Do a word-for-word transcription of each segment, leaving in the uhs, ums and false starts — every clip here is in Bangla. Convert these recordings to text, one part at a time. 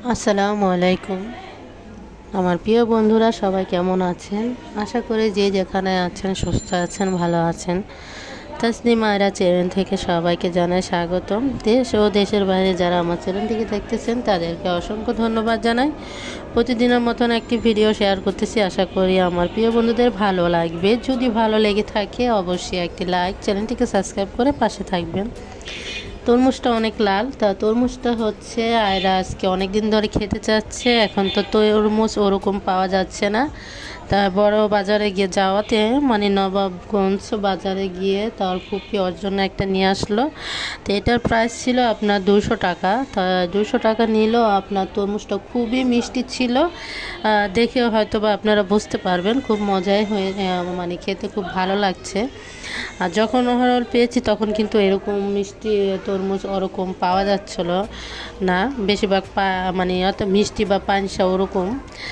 আসসালামু আলাইকুম। আমার প্রিয় বন্ধুরা সবাই কেমন আছেন? আশা করি যে যেখানে আছেন সুস্থ আছেন, ভালো আছেন। তাসনিমা আয়রা চ্যানেল থেকে সবাইকে জানাই স্বাগতম। দেশ ও দেশের বাইরে যারা আমার চ্যানেলটিকে দেখতেছেন তাদেরকে অসংখ্য ধন্যবাদ জানাই। প্রতিদিনের মতন একটি ভিডিও শেয়ার করতেছি, আশা করি আমার প্রিয় বন্ধুদের ভালো লাগবে। যদি ভালো লেগে থাকে অবশ্যই একটি লাইক, চ্যানেলটিকে সাবস্ক্রাইব করে পাশে থাকবেন। তরমুজটা অনেক লাল, তা তরমুজটা হচ্ছে আয়রা আজকে অনেক দিন ধরে খেতে চাচ্ছে। এখন তো তরমুজ ওরকম পাওয়া যাচ্ছে না, তা বড় বাজারে গিয়ে যাওয়াতে মানে নবাবগঞ্জ বাজারে গিয়ে তার ফুপি ওর জন্য একটা নিয়ে আসলো। তো এটার প্রাইস ছিল আপনার দুশো টাকা। তা দুশো টাকা নিল। আপনার তরমুজটা খুবই মিষ্টি ছিল, দেখেও হয়তো বা আপনারা বুঝতে পারবেন খুব মজাই হয়ে মানে খেতে খুব ভালো লাগছে। আর যখন ওভারঅল পেয়েছি তখন কিন্তু এরকম মিষ্টি তরমুজ ওরকম পাওয়া যাচ্ছিল না, বেশিরভাগ পা মানে অত মিষ্টি বা পানসা ওরকম।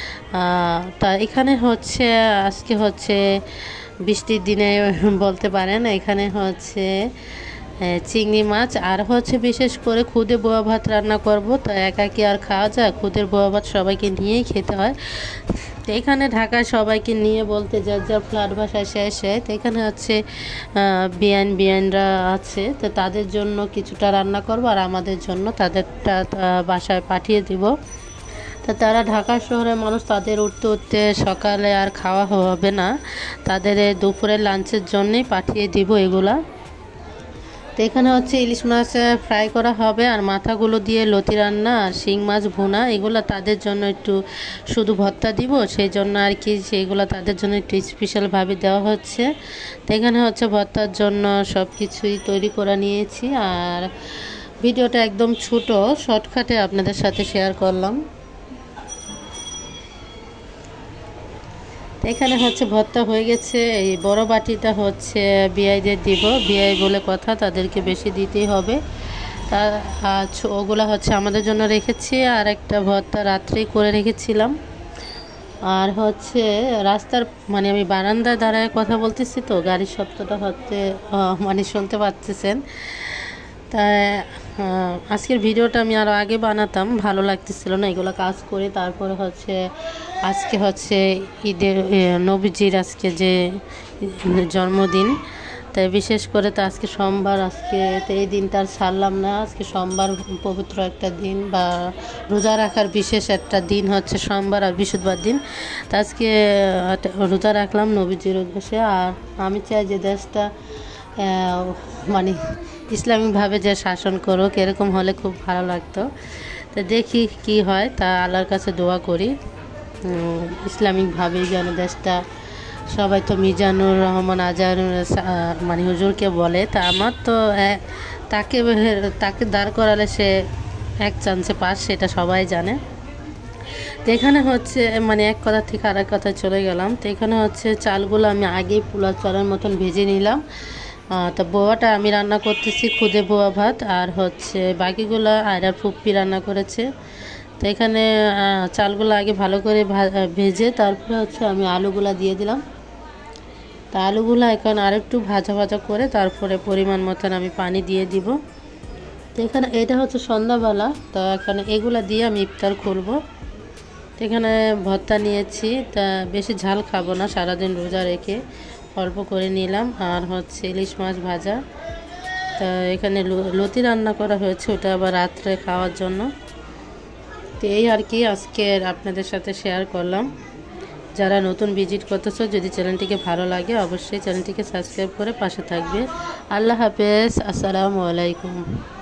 তা এখানে হচ্ছে আজকে হচ্ছে বৃষ্টির দিনে বলতে পারেন, এখানে হচ্ছে চিংড়ি মাছ আর হচ্ছে বিশেষ করে খুদে বোয়া ভাত রান্না করব। তো একা কি আর খাওয়া যায়, খুদের বোয়া ভাত সবাইকে নিয়েই খেতে হয়। তো এখানে ঢাকায় সবাইকে নিয়ে বলতে যার যার ফ্ল্যাট ভাষায় শেষ হয়। তো এখানে হচ্ছে বিয়ান বিয়ানরা আছে, তো তাদের জন্য কিছুটা রান্না করব আর আমাদের জন্য তাদেরটা বাসায় পাঠিয়ে দিব। তা তারা ঢাকা শহরের মানুষ, তাদের উঠতে উঠতে সকালে আর খাওয়া হবে না, তাদের দুপুরের লাঞ্চের জন্যই পাঠিয়ে দিব এগুলা। তো এখানে হচ্ছে ইলিশ মাছ ফ্রাই করা হবে আর মাথাগুলো দিয়ে লতি রান্না আর শিং মাছ ভুনা, এগুলো তাদের জন্য একটু শুধু ভর্তা দিব, সেই জন্য আর কি সেইগুলো তাদের জন্য একটু স্পেশালভাবে দেওয়া হচ্ছে। তো এখানে হচ্ছে ভর্তার জন্য সব কিছুই তৈরি করে নিয়েছি আর ভিডিওটা একদম ছোট শর্টকাটে আপনাদের সাথে শেয়ার করলাম। এখানে হচ্ছে ভর্তা হয়ে গেছে। এই বড় বাটিটা হচ্ছে বিআইদের দিব, বিআই বলে কথা, তাদেরকে বেশি দিতেই হবে। তা ওগুলা হচ্ছে আমাদের জন্য রেখেছি আর একটা ভর্তা রাত্রেই করে রেখেছিলাম। আর হচ্ছে রাস্তার মানে আমি বারান্দায় দাঁড়ায় কথা বলতেছি, তো গাড়ির শব্দটা হচ্ছে মানে শুনতে পাচ্ছেন। তাই আজকের ভিডিওটা আমি আরও আগে বানাতাম, ভালো লাগতেছিল না এগুলো কাজ করে। তারপরে হচ্ছে আজকে হচ্ছে ঈদের নবীজির আজকে যে জন্মদিন, তাই বিশেষ করে তো আজকে সোমবার, আজকে তো এই দিনটা আর ছাড়লাম না। আজকে সোমবার পবিত্র একটা দিন বা রোজা রাখার বিশেষ একটা দিন হচ্ছে সোমবার আর বৃহস্পতিবার দিন। তা আজকে রোজা রাখলাম নবীজির উদ্দেশ্যে। আর আমি চাই যে দেশটা মানে ইসলামিকভাবে যে শাসন করুক, এরকম হলে খুব ভালো লাগতো। তো দেখি কি হয়, তা আল্লাহর কাছে দোয়া করি ইসলামিকভাবেই যেন দেশটা। সবাই তো মিজানুর রহমান আজহার মানে হুজুরকে বলে, তা আমার তো তাকে তাকে দাঁড় করালে সে এক চান্সে পাস, সেটা সবাই জানে। তো এখানে হচ্ছে মানে এক কথা থেকে আরেক কথায় চলে গেলাম। তো এখানে হচ্ছে চালগুলো আমি আগেই পোলাও চালের মতন ভেজে নিলাম। তো বোয়াটা আমি রান্না করতেছি খুদে বোয়া ভাত, আর হচ্ছে বাকিগুলো আয়রার ফুপ্পি রান্না করেছে। তো এখানে চালগুলো আগে ভালো করে ভেজে তারপরে হচ্ছে আমি আলুগুলা দিয়ে দিলাম। তা আলুগুলো এখন আরেকটু ভাজা ভাজা করে তারপরে পরিমাণ মতন আমি পানি দিয়ে দিব। তো এখানে এটা হচ্ছে সন্ধ্যাবেলা, তো এখানে এগুলা দিয়ে আমি ইফতার করব। তো এখানে ভর্তা নিয়েছি, তা বেশি ঝাল খাবো না, সারাদিন রোজা রেখে অল্প করে নিলাম। আর হচ্ছে ইলিশ মাছ ভাজা, তা এখানে লতি রান্না করা হয়েছে, ওটা আবার রাত্রে খাওয়ার জন্য। তো এই আর কি আজকে আপনাদের সাথে শেয়ার করলাম। যারা নতুন ভিজিট করতেছো, যদি চ্যানেলটিকে ভালো লাগে অবশ্যই চ্যানেলটিকে সাবস্ক্রাইব করে পাশে থাকবে। আল্লাহ হাফেজ, আসসালামু আলাইকুম।